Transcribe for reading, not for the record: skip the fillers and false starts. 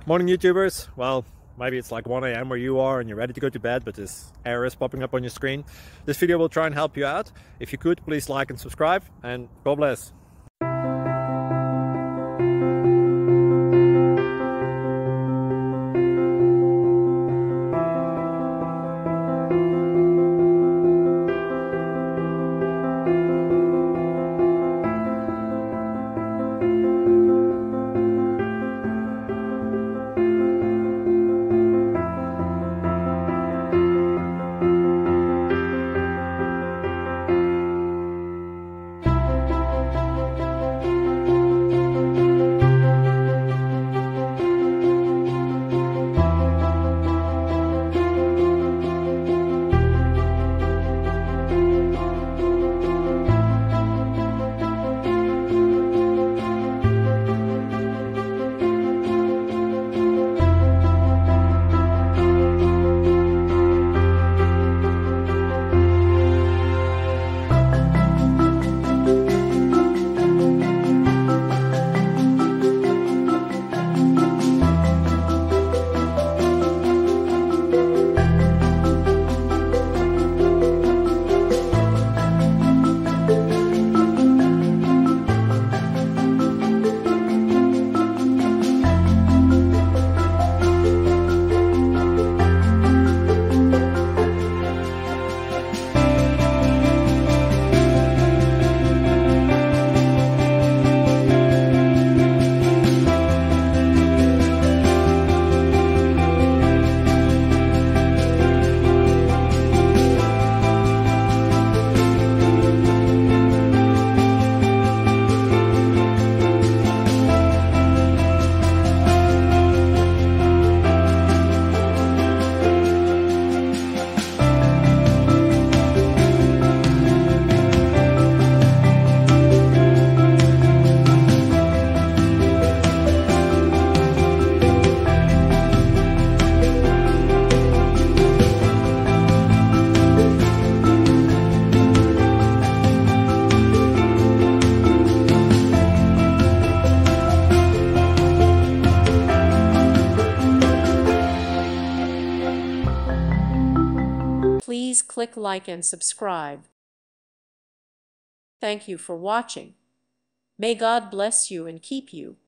Morning YouTubers. Well, maybe it's like 1 a.m. where you are and you're ready to go to bed, but this error is popping up on your screen. This video will try and help you out. If you could, please like and subscribe, and God bless. Please click like and subscribe. Thank you for watching. May God bless you and keep you.